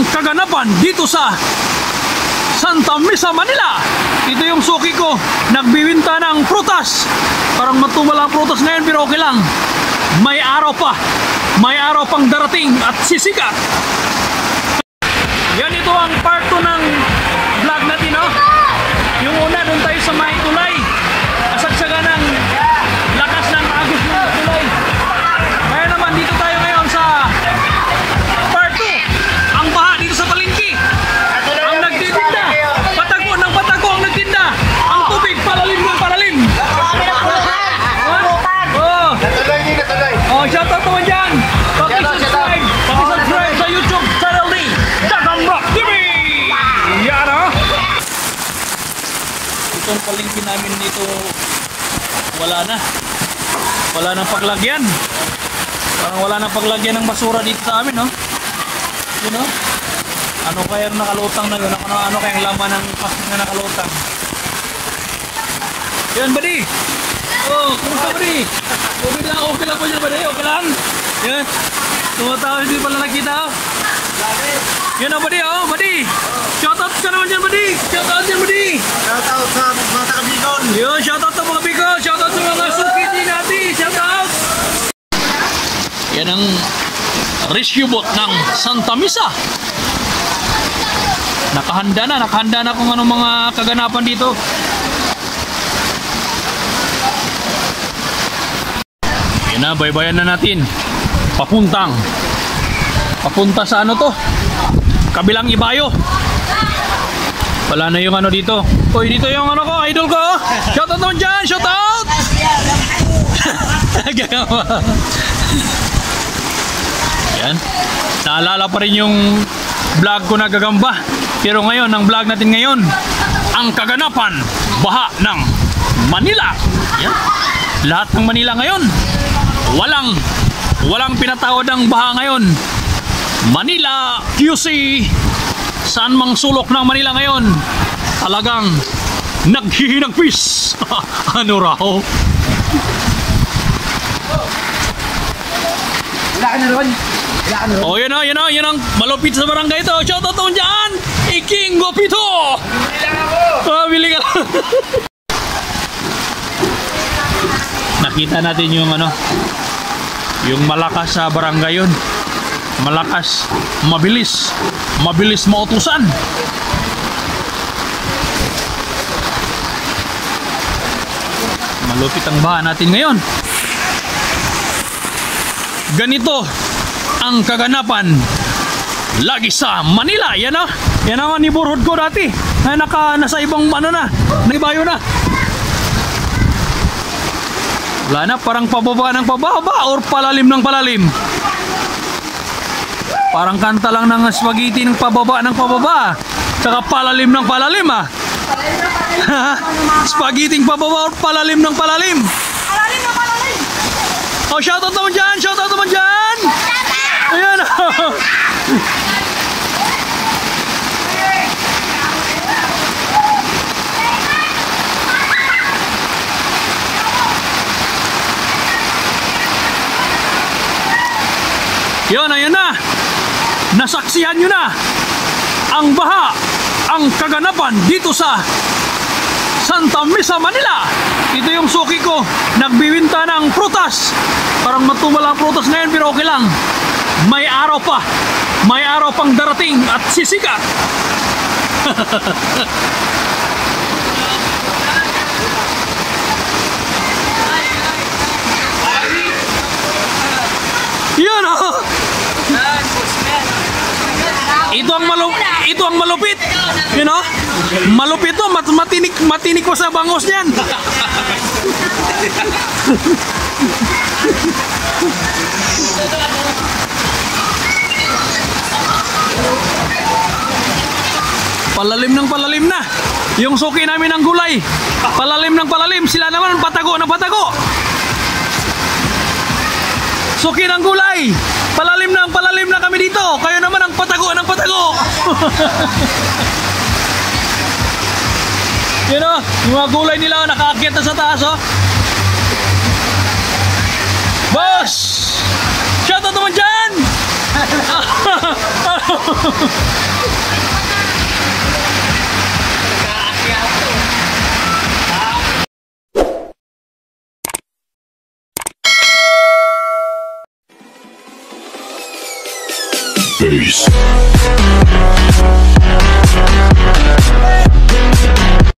kaganapan dito sa Santa Mesa, Manila. Ito yung suki ko, nagbibinta ng prutas. Parang matubal ang prutas ngayon pero okay lang. May araw pa, may araw pang darating at sisikat. Yan, ito ang part 2 ng vlog natin, no? Yung una, doon tayo sa may tulay. Kasagsaga ng lakas ng agos ng tulay. Kaya naman, dito tayo ngayon sa part 2. Ang baha dito sa palengke. Ang nagtitinda. Patago ng patago ang nagtinda. Ang tubig, palalim ng palalim. Oh, shoutout naman dyan. Paki-subscribe. Paki-subscribe sa YouTube channel ni Dagang Rock TV. Yan, oh. Itong palengke namin dito, wala na. Wala nang paglagyan. Parang wala nang paglagyan ng basura dito sa amin, no? You know? Ano kaya nakalutang na yun? Ano kayang laman ng plastic na nakalutang? Yan, buddy. Oh, kumusta, buddy? Okay lang po dyan, buddy. Okay lang? Yan. Tumatawa, hindi pala nakita, oh. Yan, oh, buddy, oh, buddy. Shoutout ka naman dyan, buddy. Shoutout dyan, buddy. Shoutout sa mga taga-Bicol. Yun, shoutout sa mga Bicol. Shoutout sa mga suki din natin. Shoutout. Yan ang rescue boat ng Santa Mesa. Nakahanda na kung anong mga kaganapan dito. Yan na, baybayan na natin. Papunta sa ano to? Kabilang Ibayo. Wala na yung ano dito. Uy, dito yung ano ko, idol ko. Shoutout naman dyan, shoutout. Yan. Naalala pa rin yung vlog ko na gagamba. Pero ngayon, ang vlog natin ngayon, ang kaganapan, baha ng Manila. Yan. Lahat ng Manila ngayon, walang pinatawad ng baha ngayon. Manila, QC, saan mang sulok ng Manila ngayon, talagang naghihinagpis. Ano raw? Wala ka na ron. Oh, yun ang malupit sa barangay ito. Shoutout naman dyan, Iking Gopito. Bili ka lang. Nakita natin yung ano, yung malakas sa barangay yun. Malakas, mabilis mautusan. Malupit ang baha natin ngayon. Ganito ang kaganapan lagi sa Manila. Yan ah. Yan ang neighborhood ko dati. Ay, nasa ibang ano na, Ibayo na. Wala na, parang pababa ng pababa or palalim ng palalim. Parang kanta lang ng spaghetti ng pababa ng pababa. Tsaka palalim ng palalim, ah. Spaghetti ng pababa or palalim ng palalim. Palalim na palalim. Oh, shoutout naman dyan! Shoutout naman dyan! Ayan, oh. Yun, ayan na. Nasaksihan nyo na ang baha, ang kaganapan dito sa Santa Mesa, Manila. Ito yung suki ko, nagbibinta ng prutas. Parang matubal ang prutas ngayon pero okay lang. May araw pa, may araw pang darating at sisikat. Yan, oh. Ito ang malupit. You know? Malupit to, matinik ko sa bangos niyan. Palalim ng palalim na. Yung suki namin ng gulay, palalim ng palalim. Sila naman patago ng patago. Suki ng gulay, palalim na kami dito. Kayo naman ang patago ng patago. Yun o, yung mga gulay nila nakaakyat na sa taas, oh. Boss! Shoutout naman dyan! Peace.